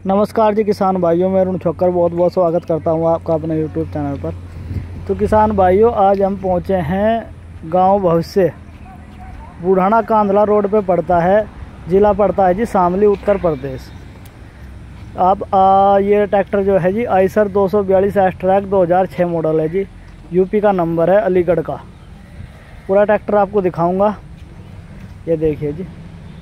नमस्कार जी किसान भाइयों, मैं अरुण छोकर बहुत बहुत स्वागत करता हूं आपका अपने यूट्यूब चैनल पर। तो किसान भाइयों, आज हम पहुंचे हैं गांव भविष्य, बुढ़ाना कांधला रोड पे पड़ता है। ज़िला पड़ता है जी शामली, उत्तर प्रदेश। अब ये ट्रैक्टर जो है जी आइसर 242 एस-ट्रैक 2006 मॉडल है जी। यूपी का नंबर है, अलीगढ़ का। पूरा ट्रैक्टर आपको दिखाऊँगा, ये देखिए जी।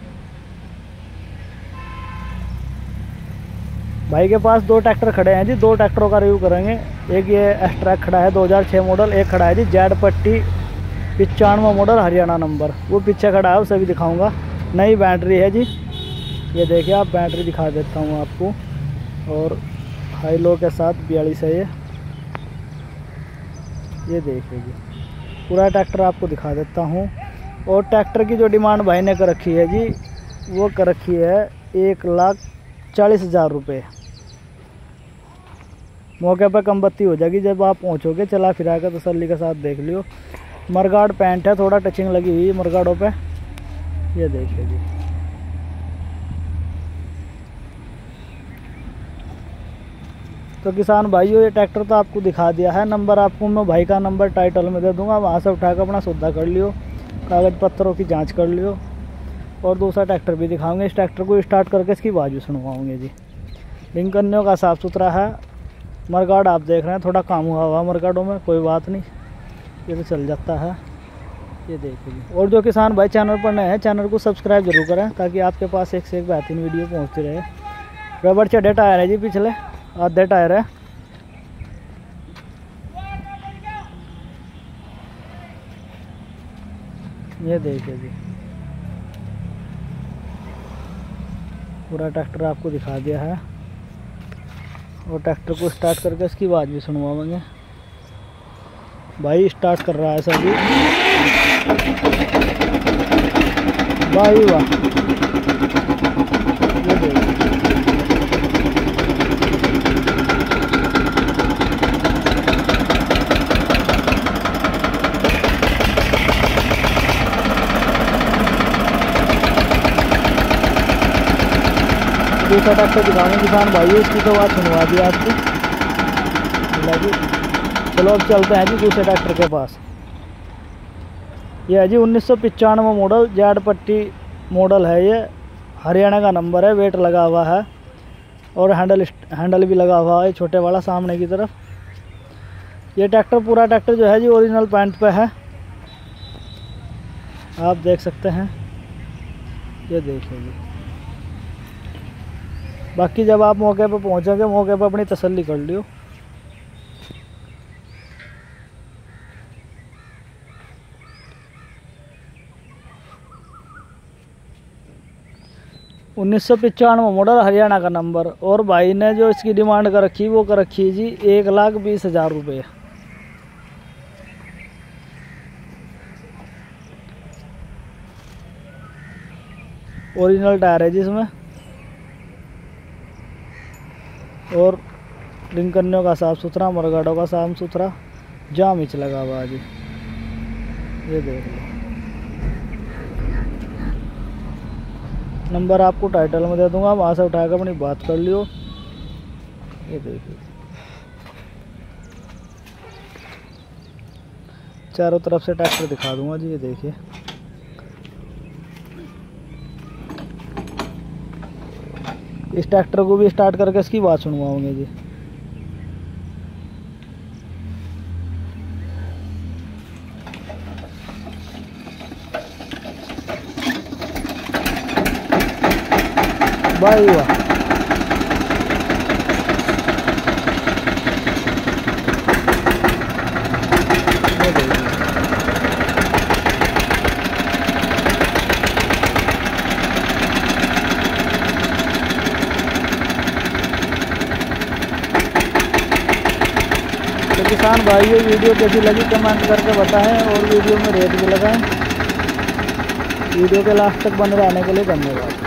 भाई के पास दो ट्रैक्टर खड़े हैं जी, दो ट्रैक्टरों का रिव्यू करेंगे। एक ये एस-ट्रैक खड़ा है 2006 मॉडल, एक खड़ा है जी जेड पट्टी 95 मॉडल हरियाणा नंबर, वो पीछे खड़ा है, उसे भी दिखाऊंगा। नई बैटरी है जी, ये देखिए आप, बैटरी दिखा देता हूँ आपको। और हाई लो के साथ 42 है ये देखिए जी। पूरा ट्रैक्टर आपको दिखा देता हूँ। और ट्रैक्टर की जो डिमांड भाई ने कर रखी है जी, वो कर रखी है 1,40,000 रुपये। मौके पर कम बत्ती हो जाएगी जब आप पहुंचोगे। चला फिरा कर तसल्ली के साथ देख लियो। मरगाड़ पैंट है, थोड़ा टचिंग लगी हुई है मरगाड़ों पे, ये देखिए जी। तो किसान भाइयों, ये ट्रैक्टर तो आपको दिखा दिया है। नंबर आपको मैं भाई का नंबर टाइटल में दे दूंगा, वहाँ से उठाकर अपना सौदा कर लियो, कागज़ पत्रों की जाँच कर लियो। और दूसरा ट्रैक्टर भी दिखाऊंगे। इस ट्रैक्टर को स्टार्ट करके इसकी आवाज़ भी सुनवाऊंगे जी। लिंकन्यों का साफ़ सुथरा है। मरगाड़ आप देख रहे हैं, थोड़ा काम हुआ मरगाड़ों में, कोई बात नहीं, ये तो चल जाता है, ये देखिए जी। और जो किसान भाई चैनल पर नए हैं, चैनल को सब्सक्राइब जरूर करें, ताकि आपके पास एक से एक बेहतरीन वीडियो पहुंचती रहे। रबड़ चढ़े टायर है जी, पिछले आधे टायर है। ये देखिए जी, पूरा ट्रैक्टर आपको दिखा दिया है। और ट्रैक्टर को स्टार्ट करके इसकी आवाज़ भी सुनवाएंगे। भाई स्टार्ट कर रहा है सभी, भाई वाह, ये देखिए। दूसरा ट्रैक्टर दिखाने किसान भाई, इसकी तो बात सुनवा दी आपकी। चलो अब चलते हैं जी दूसरे ट्रैक्टर के पास। ये है जी 1995 मॉडल, जेड पट्टी मॉडल है ये, हरियाणा का नंबर है, वेट लगा हुआ है। और हैंडल भी लगा हुआ है छोटे वाला सामने की तरफ। ये ट्रैक्टर, पूरा ट्रैक्टर जो है जी ओरिजिनल पैंट पे है, आप देख सकते हैं, ये देखिए जी। बाकी जब आप मौके पर पहुंचोगे, मौके पर अपनी तसल्ली कर लियो। उन्नीस 1995 मॉडल, हरियाणा का नंबर। और भाई ने जो इसकी डिमांड कर रखी, वो कर रखी है जी 1,20,000 रुपये। ओरिजिनल टायर है जिसमें। और लिंकन्यों का साफ़ सुथरा, मरगाड़ों का साफ़ सुथरा, जाम इच लगा हुआ जी, ये देख लो। नंबर आपको टाइटल में दे दूंगा, वहाँ से उठाकर अपनी बात कर लियो, ये देखिए। चारों तरफ से ट्रैक्टर दिखा दूंगा जी, ये देखिए। इस ट्रैक्टर को भी स्टार्ट करके इसकी बात सुनवाओगे जी। भाई वाह, तो किसान भाइयों, वीडियो कैसी लगी कमेंट करके बताएं, और वीडियो में रेट भी लगाएं। वीडियो के लास्ट तक बने रहने के लिए धन्यवाद।